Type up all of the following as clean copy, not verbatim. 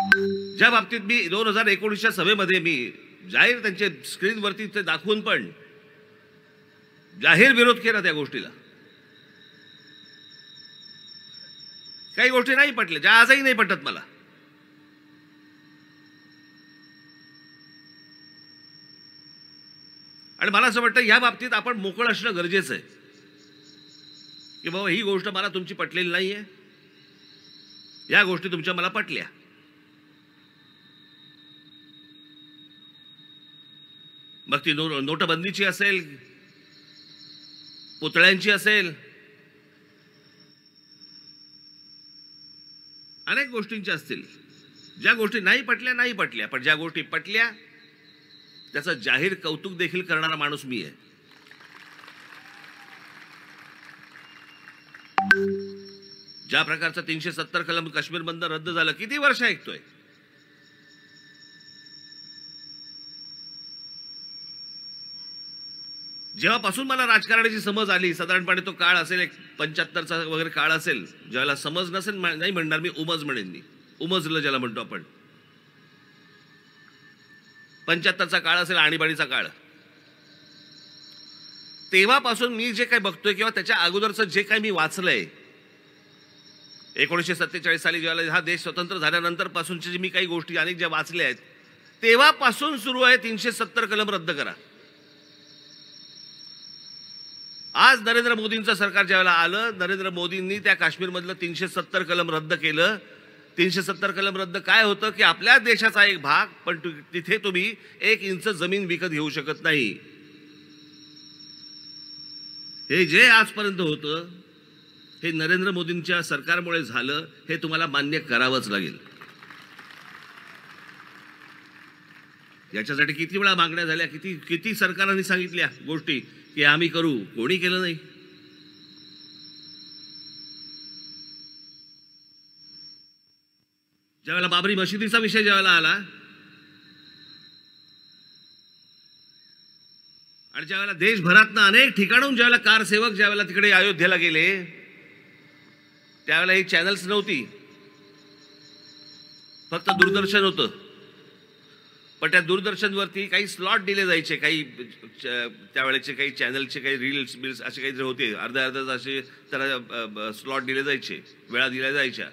ज्या बाबतीत मी 2019च्या सभेमध्ये मी जाहीर त्यांचे स्क्रीनवरती ते दाखवून पण जाहीर विरोध केला त्या गोष्टीला. काही गोष्टी नाही पटल्या, ज्या आजही नाही पटत मला. आणि मला असं वाटतं या बाबतीत आपण मोकळं असणं गरजेचं आहे की बाबा ही गोष्ट मला तुमची पटलेली नाहीये, या गोष्टी तुमच्या मला पटल्या. मग ती नोटबंदीची असेल, पुतळ्यांची असेल, अनेक गोष्टींच्या असतील. ज्या गोष्टी नाही पटल्या, पण ज्या गोष्टी पटल्या त्याचं जाहीर कौतुक देखील करणारा माणूस मी आहे. ज्या प्रकारचं 370 कलम काश्मीरमधनं रद्द झालं, किती वर्ष ऐकतोय. जेव्हापासून मला राजकारणाची समज आली, साधारणपणे तो काळ असेल एक 75चा वगैरे काळ असेल, ज्याला समज नसेल नाही म्हणणार मी, उमज म्हणेन मी, उमजलं ज्याला म्हणतो आपण. 75चा काळ असेल, आणीबाणीचा काळ. तेव्हापासून मी जे काही बघतोय किंवा त्याच्या अगोदरचं जे काही मी वाचलंय, 1947 साली जेव्हा हा देश स्वतंत्र झाल्यानंतर पासूनच्या जी मी काही गोष्टी अनेक ज्या वाचल्या आहेत, तेव्हापासून सुरू आहे 370 कलम रद्द करा. आज नरेंद्र मोदींचं सरकार ज्यावेळेला आलं, नरेंद्र मोदींनी त्या काश्मीरमधलं 370 कलम रद्द केलं. 370 कलम रद्द काय होतं की आपल्या देशाचा एक भाग, पण तिथे तुम्ही 1 इंच जमीन विकत घेऊ शकत नाही. हे जे आजपर्यंत होतं हे नरेंद्र मोदींच्या सरकारमुळे झालं, हे तुम्हाला मान्य करावंच लागेल. याच्यासाठी किती वेळा मागण्या झाल्या, किती सरकारांनी सांगितल्या गोष्टी की आम्ही करू, कोणी केलं नाही. ज्यावेळेला बाबरी मशिदीचा विषय ज्यावेळेला आला आणि ज्यावेळेला देशभरातनं अनेक ठिकाणून ज्यावेळेला कारसेवक ज्यावेळेला तिकडे अयोध्येला गेले, त्यावेळेला ही चॅनल्स नव्हती, फक्त दूरदर्शन होतं. पण त्या दूरदर्शनवरती काही स्लॉट दिले जायचे, काही त्यावेळेचे काही चॅनलचे काही रील्स बिल्स असे काहीतरी होते, अर्ध्या असे त्याला स्लॉट दिले जायचे, वेळा दिल्या जायच्या.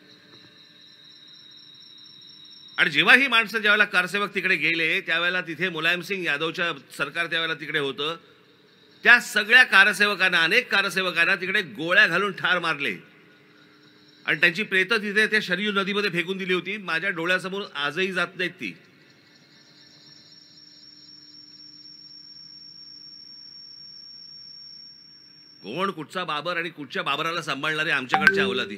आणि जेव्हा ही माणसं ज्यावेळेला कारसेवक तिकडे गेले, त्यावेळेला तिथे मुलायम सिंग यादवच्या सरकार त्यावेळेला तिकडे होतं. त्या सगळ्या कारसेवकांना, अनेक कारसेवकांना तिकडे गोळ्या घालून ठार मारले आणि त्यांची प्रेतं तिथे त्या शरयू नदीमध्ये फेकून दिली होती. माझ्या डोळ्यासमोर आजही जात नाहीत ती. कोण कुठचा बाबर आणि कुठच्या बाबराला सांभाळणारे आमच्याकडच्या अवलादी.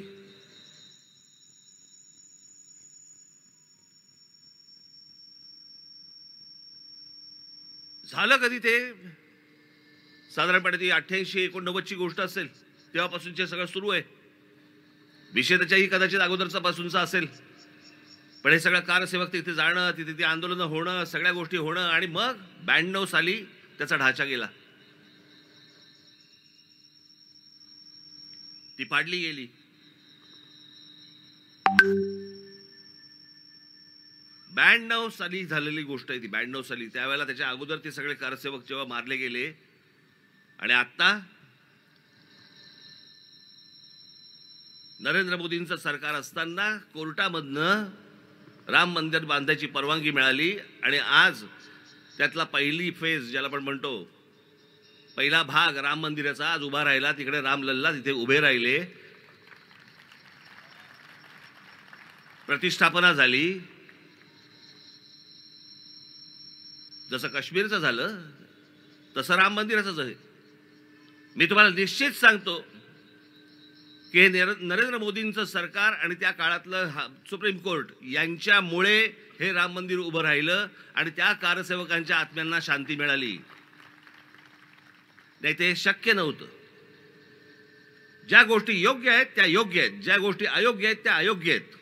झालं कधी ते, साधारणपणे ती 88-89ची गोष्ट असेल, तेव्हापासूनचे सगळं सुरू आहे. विषय त्याच्याही कदाचित अगोदरचा पासूनचा असेल, पण हे सगळं कारसेवक तिथे जाणं, तिथे ती आंदोलनं होणं, सगळ्या गोष्टी होणं, आणि मग 92 साली त्याचा ढाचा गेला, ती पाडली गेली. ब्याण्णव साली झालेली गोष्ट आहे ती, 92 साली. त्यावेळेला त्याच्या अगोदर ते सगळे कारसेवक जेव्हा मारले गेले, आणि आता नरेंद्र मोदींचं सरकार असताना कोर्टामधनं राम मंदिर बांधायची परवानगी मिळाली, आणि आज त्यातला पहिली फेज ज्याला आपण म्हणतो, पहिला भाग राम मंदिराचा आज उभा राहिला. तिकडे रामलल्ला तिथे उभे राहिले, प्रतिष्ठापना झाली. जसं काश्मीरचं झालं तसं राम मंदिराचंच आहे. मी तुम्हाला निश्चित सांगतो की हे नरेंद्र मोदींचं सरकार आणि त्या काळातलं सुप्रीम कोर्ट यांच्यामुळे हे राम मंदिर उभं राहिलं आणि त्या कारसेवकांच्या आत्म्यांना शांती मिळाली. नाही ते शक्य नव्हतं. ज्या गोष्टी योग्य आहेत त्या योग्य आहेत, ज्या गोष्टी अयोग्य आहेत त्या अयोग्य आहेत.